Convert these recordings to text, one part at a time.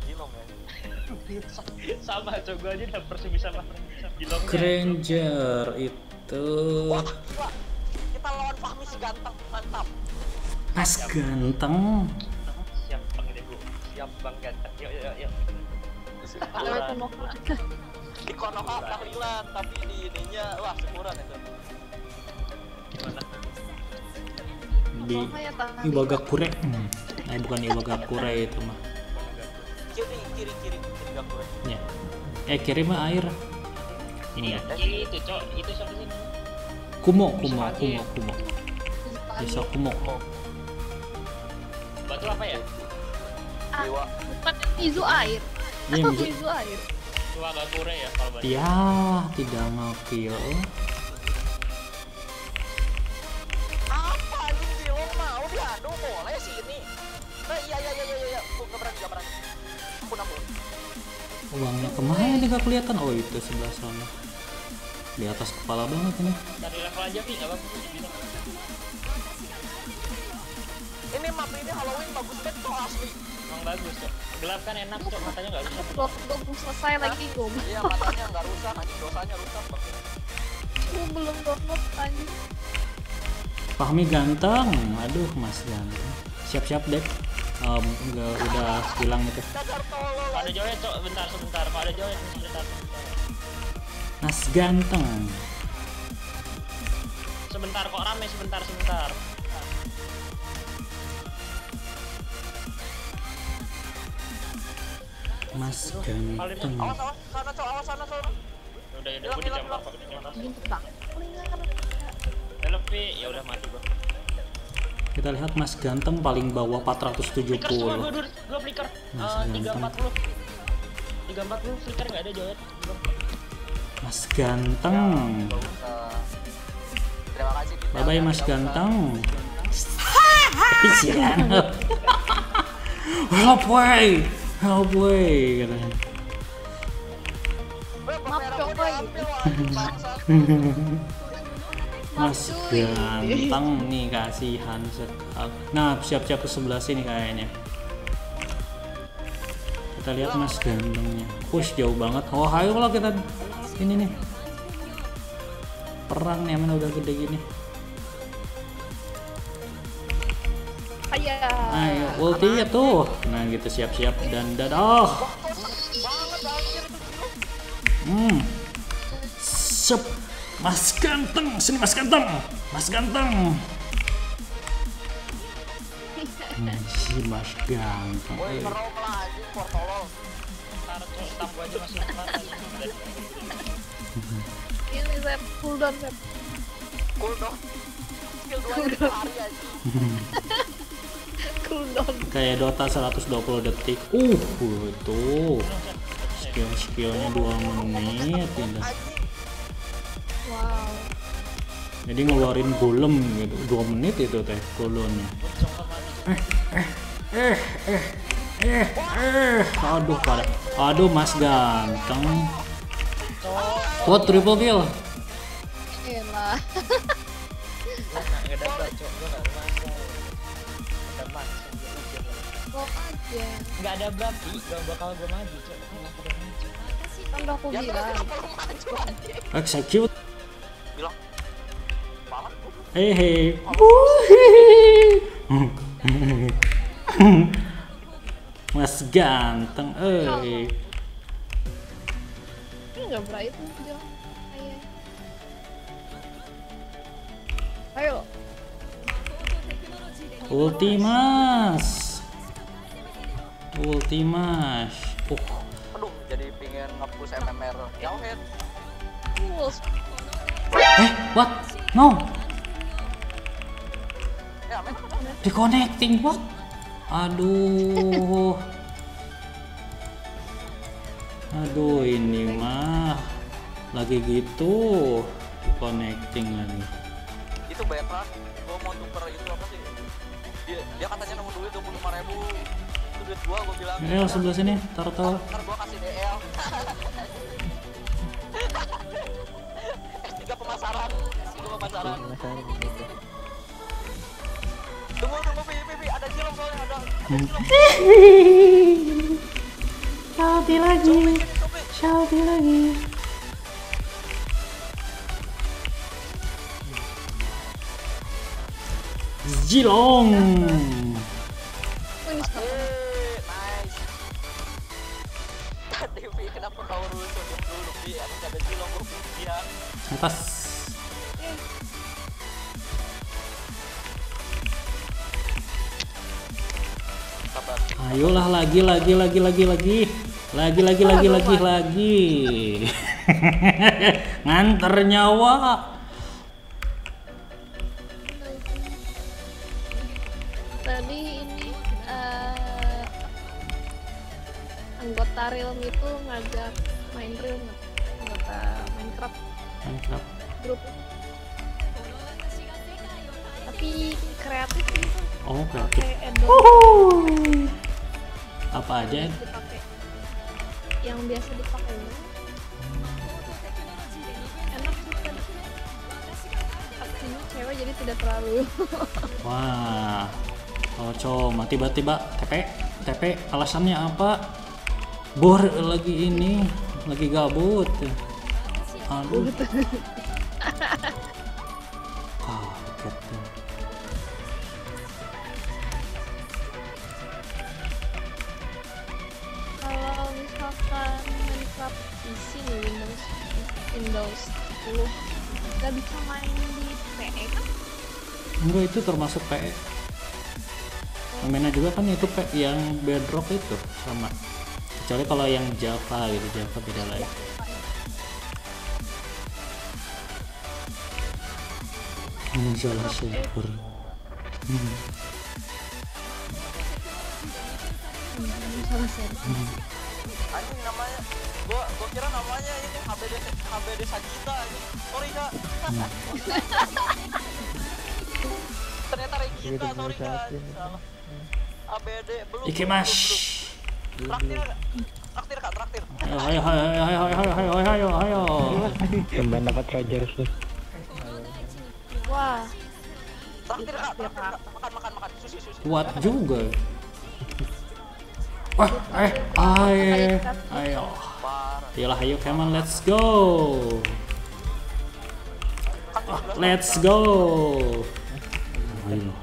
Jilong ya. Sama coba aja dapet bisa sama Jilongnya. Granger itu Wah, kita lawan Fahmi si ganteng, mantap. Mas ganteng. Siap bang ini bro, siap bang ganteng. Yuk. Di Konoha tahlilan, tapi di ininya wah syukuran itu. Gimana? Di Iwagakure. Bukan Iwagakure itu mah. Kiri Gakure. Ya. Kiri mah air. Ini ya. Itu cok, itu siapa sih? Kumo. Desa Kumo. Batu apa ya? Dewa. Bukan Mizu air. Iya, Atau Mizu. Mizu air. Cuma agak kure ya kalau batu. Ya, tidak ngekill. Apa anjing Jilong mau diadu boleh sih ini. Iya. Gak berani. Ampun. Uangnya kemana nih gak kelihatan? Oh itu sebelah sana. Di atas kepala banget ini. Cari level aja sih, nggak apa-apa bisa. Ini map ini Halloween bagus banget tuh asli. Emang bagus cok. Gelap kan enak cok, matanya nggak rusak. Belum selesai lagi gue. Iya matanya nggak rusak, anjing dosanya rusak banget. Gue belum download anjing. Fahmi ganteng. Aduh Mas ganteng. Siap-siap deh. Udah bilang itu. Dasar tolol. Kalau ada joget cok, sebentar. Kalau ada joget sebentar. Mas ganteng. Sebentar kok rame, sebentar. Mas ganteng. Awas sana. Udah gue dijampak kok, Anjing petang. Lebih ya udah mati gua. Kita lihat Mas ganteng paling bawah 470. Flicker semua gua flicker. Mas 340 flicker nggak ada joget. Mas ganteng. Terima kasih. Bye bye Mas ganteng. Kesian. Help way katanya. Mas ganteng nih kasihan sekali. Nah siap-siap ke sebelah sini kayaknya. Kita lihat Mas gantengnya. Push jauh banget. Oh ayo kalau kita ini nih. Perang nih mana udah gede gini. Ayo ulti ya tuh. Nah gitu siap-siap dan dadah. Sep. Mas ganteng, sini Mas ganteng. Si Mas ganteng. Woi, ngerong lah anjing portolol. Ntar cok, stamp gua aja masih lemah. Ini saya cooldown Sep. Cooldown. Skill 2 nya hari aja. Cooldown. Kayak Dota 120 detik. Itu. Skill-skillnya 2 menit gitu. Wow. Jadi ngeluarin golem gitu. 2 menit itu teh golonnya. Aduh pada. Aduh Mas ganteng. What triple kill? Elah. Nggak ada berat cok, gua nggak masa. Ada mas, Kok aja. nggak ada berarti, gak bakal gua maju cok. Kan udah aku bilang. Execute. Bilang. Banget. Hehe. Mas ganteng, Ini nggak bright dia. Ayo. Ultimas. Aduh, jadi pingin nge-push MMR Jauhead. What? No. Ya, men. Reconnecting what? Aduh. Ini mah lagi gitu. Reconnecting lagi. Itu Betra, gua mau tuker itu apa sih? Dia katanya nemu duit 25.000. Itu duit gua bilang. Sebelah sini, turtle. Ntar gua kasih DL. S3 pemasaran. Tunggu, Pi, ada Jilong soalnya ada. Shouty lagi. Shouty lagi. Jilong. Wih, stop. Nice. Tadi Vi kenapa kau rusuh dulu Vi? Emang gak ada Jilong dia. Atas. Sabar. Ayolah lagi. Nganter nyawa. Tadi ini anggota Realm itu ngajak main Realm, anggota Minecraft Minecraft. grup. Tapi kreatif gitu. Oh, kreatif. Pakai add-on Apa aja? dipakai. Yang biasa dipakai. Enak sih tadi. Aksinya cewek jadi tidak terlalu. Wah. Oh, coma tiba-tiba TP alasannya apa? Bor lagi ini, lagi gabut. Aduh. Kaget tuh. Kalau misalkan Minecraft PC nih Windows 10 nggak bisa main di PE kan? Enggak, itu termasuk PE. Namanya juga kan itu PE yang Bedrock itu sama. Kecuali kalau yang Java gitu, Java beda lagi. Ini salah server. Salah saya. Anjing namanya. Gua kira namanya ini HBD Sagita anjing. Sorry Kak. Ternyata Regita, sorry Kak. Salah. ABD belum. Iki mas. Traktir Kak, traktir. Ayo. Kembali dapat Roger tuh. Wah, Traktir Kak, traktir Kak. Makan. Sushi. Kuat juga. Wah, ayo. Parah. Yalah, ayo, come on, let's go. Let's go. Ayo.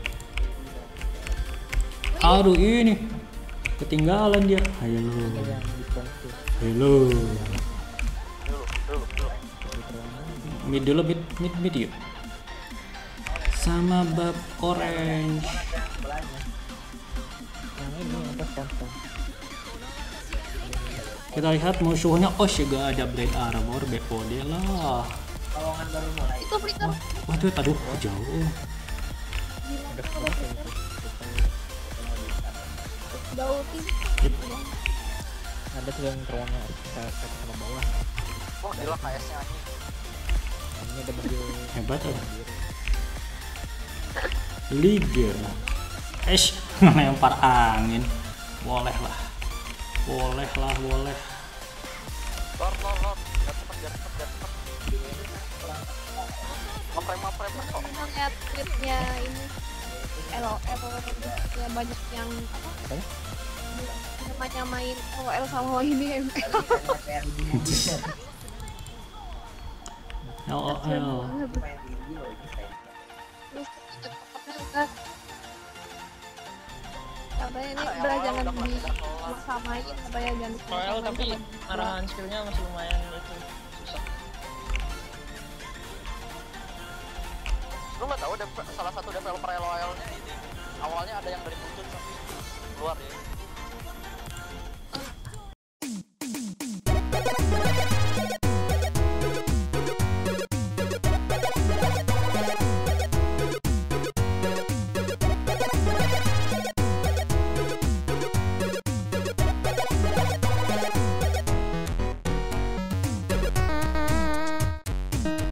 Aduh, ini ketinggalan dia. Ayo. Dulu. Mid dulu, mid yuk. Sama bab orange. Kita lihat musuhnya. Oh, juga ada blade armor, BOD lah. itu flicker. Waduh, jauh. Udah ulti. Ada tuh yang terowongan kita sama bawah. Wah, gila KS-nya anjing. Ini ada mobil Hebat ya. Liga. Lempar angin. Boleh lah. Boleh. Lord. Biar cepet. Ngeframe kok. Lihat tweetnya ini LOL ya, banyak yang apa? Namanya main LOL sama ini ML. LOL. Katanya ini udah jangan disamain, katanya jangan Royal tapi arahan skillnya masih lumayan itu susah. Lu nggak tahu salah satu developer LOL-nya ini awalnya ada yang dari Puncak tapi keluar ya.